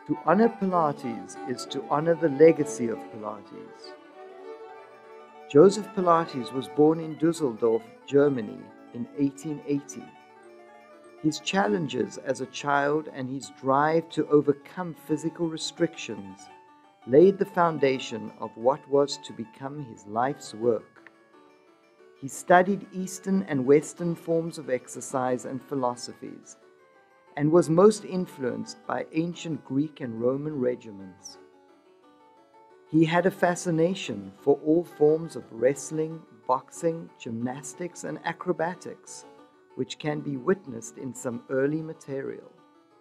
To honor Pilates is to honor the legacy of Pilates. Joseph Pilates was born in Dusseldorf, Germany in 1880. His challenges as a child and his drive to overcome physical restrictions laid the foundation of what was to become his life's work. He studied Eastern and Western forms of exercise and philosophies, and was most influenced by ancient Greek and Roman regimens. He had a fascination for all forms of wrestling, boxing, gymnastics, and acrobatics, which can be witnessed in some early material.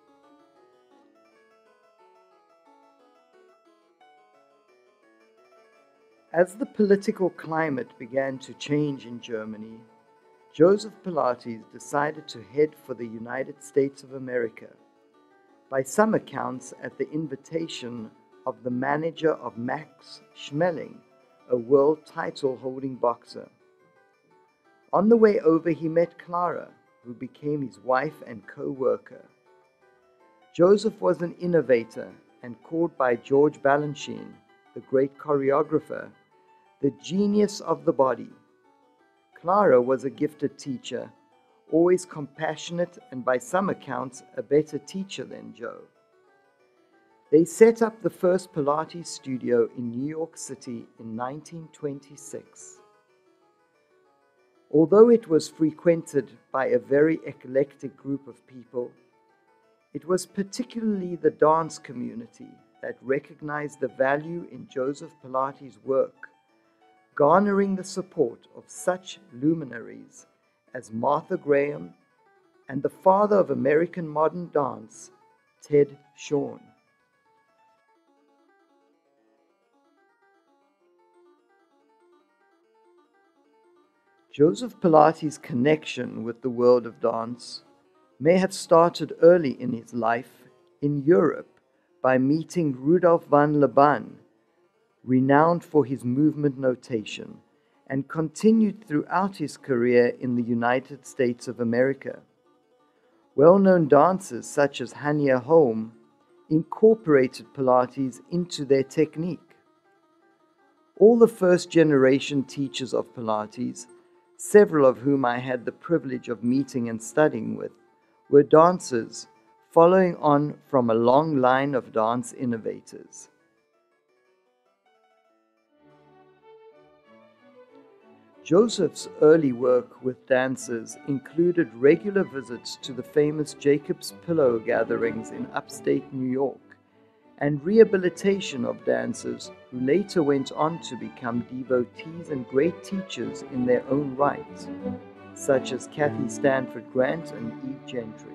As the political climate began to change in Germany, Joseph Pilates decided to head for the United States of America, by some accounts at the invitation of the manager of Max Schmeling, a world title-holding boxer. On the way over, he met Clara, who became his wife and co-worker. Joseph was an innovator and called by George Balanchine, the great choreographer, the genius of the body. Clara was a gifted teacher, always compassionate and by some accounts a better teacher than Joe. They set up the first Pilates studio in New York City in 1926. Although it was frequented by a very eclectic group of people, it was particularly the dance community that recognized the value in Joseph Pilates' work, garnering the support of such luminaries as Martha Graham and the father of American modern dance, Ted Shawn. Joseph Pilates' connection with the world of dance may have started early in his life in Europe by meeting Rudolf van Laban, renowned for his movement notation, and continued throughout his career in the United States of America. Well-known dancers such as Hania Holm incorporated Pilates into their technique. All the first-generation teachers of Pilates, several of whom I had the privilege of meeting and studying with, were dancers following on from a long line of dance innovators. Joseph's early work with dancers included regular visits to the famous Jacob's Pillow gatherings in upstate New York, and rehabilitation of dancers who later went on to become devotees and great teachers in their own right, such as Kathy Stanford Grant and Eve Gentry.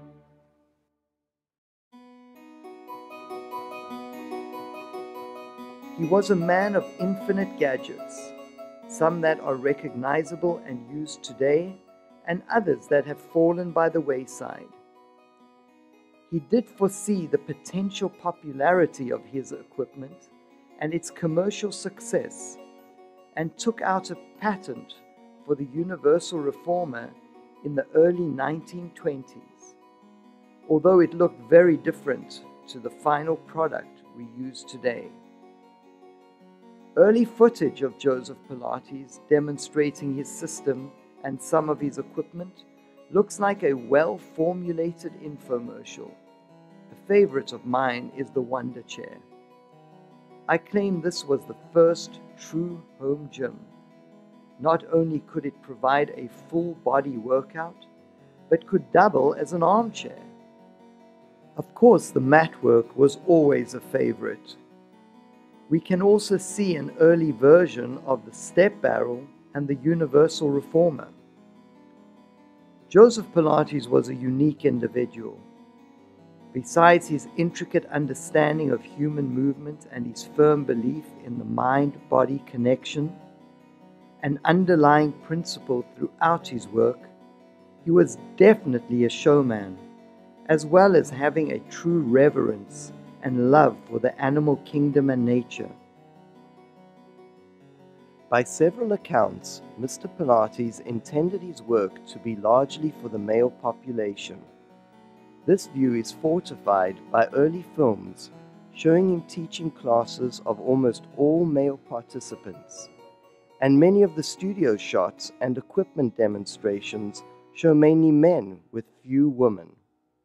He was a man of infinite gadgets, some that are recognizable and used today, and others that have fallen by the wayside. He did foresee the potential popularity of his equipment and its commercial success, and took out a patent for the Universal Reformer in the early 1920s, although it looked very different to the final product we use today. Early footage of Joseph Pilates demonstrating his system and some of his equipment looks like a well-formulated infomercial. A favorite of mine is the Wonder Chair. I claim this was the first true home gym. Not only could it provide a full body workout, but could double as an armchair. Of course, the mat work was always a favorite. We can also see an early version of the step barrel and the Universal Reformer. Joseph Pilates was a unique individual. Besides his intricate understanding of human movement and his firm belief in the mind-body connection, an underlying principle throughout his work, he was definitely a showman, as well as having a true reverence and love for the animal kingdom and nature. By several accounts, Mr. Pilates intended his work to be largely for the male population. This view is fortified by early films showing him teaching classes of almost all male participants, and many of the studio shots and equipment demonstrations show mainly men with few women.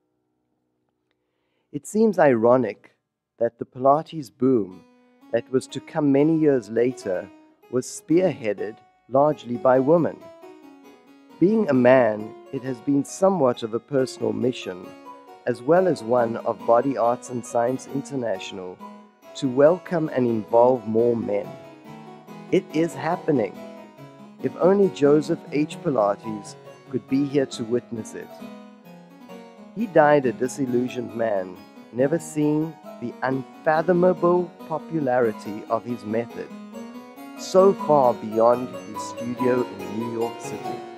It seems ironic that the Pilates boom that was to come many years later was spearheaded largely by women. Being a man, it has been somewhat of a personal mission, as well as one of Body Arts and Science International, to welcome and involve more men. It is happening. If only Joseph H. Pilates could be here to witness it. He died a disillusioned man, never seeing the unfathomable popularity of his method, so far beyond his studio in New York City.